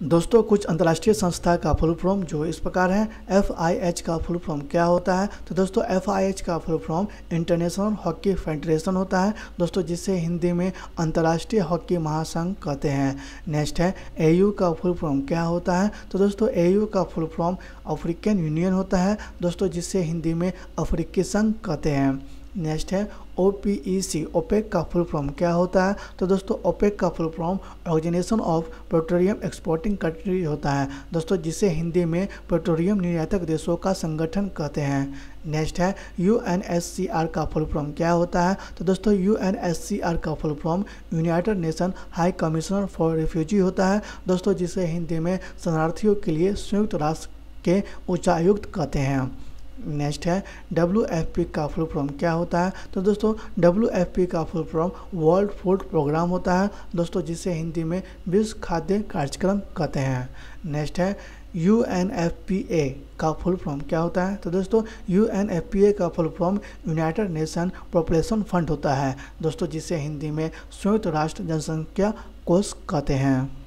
दोस्तों कुछ अंतर्राष्ट्रीय संस्था का फुल फॉर्म जो इस प्रकार है। FIH का फुल फॉर्म क्या होता है? तो दोस्तों FIH का full form international hockey federation होता है दोस्तों, जिसे हिंदी में अंतर्राष्ट्रीय हॉकी महासंघ कहते हैं। नेक्स्ट है AU का फुल फॉर्म क्या होता है? तो दोस्तों AU का फुल फॉर्म अफ्रीकन यूनियन होता है दोस्तों, जिसे हिंदी में अफ्रीकी संघ कहते हैं। नेक्स्ट है OPEC, ओपेक का फुल फॉर्म क्या होता है? तो दोस्तों ओपेक का full form organisation of petroleum exporting country होता है दोस्तों, जिसे हिंदी में पेट्रोलियम निर्यातक देशों का संगठन कहते हैं। नेक्स्ट है UNSCR का फुल फॉर्म क्या होता है? तो दोस्तों UNSCR का full form united nation high commissioner for refugee होता है दोस्तों, जिसे हिंदी में शरणार्थियों के लिए संयुक्त राष्ट्र के उच्चायुक्त कहते हैं। नेक्स्ट है WFP का फुल फॉर्म क्या होता है? तो दोस्तों WFP का full form world food programme होता है दोस्तों, जिसे हिंदी में विश्व खाद्य कार्यक्रम कहते हैं। नेक्स्ट है UNFPA का फुल फॉर्म क्या होता है? तो दोस्तों UNFPA का full form united nation population fund होता है दोस्तों, जिसे हिंदी में संयुक्त राष्ट्र जनसंख्या कोष कहते हैं।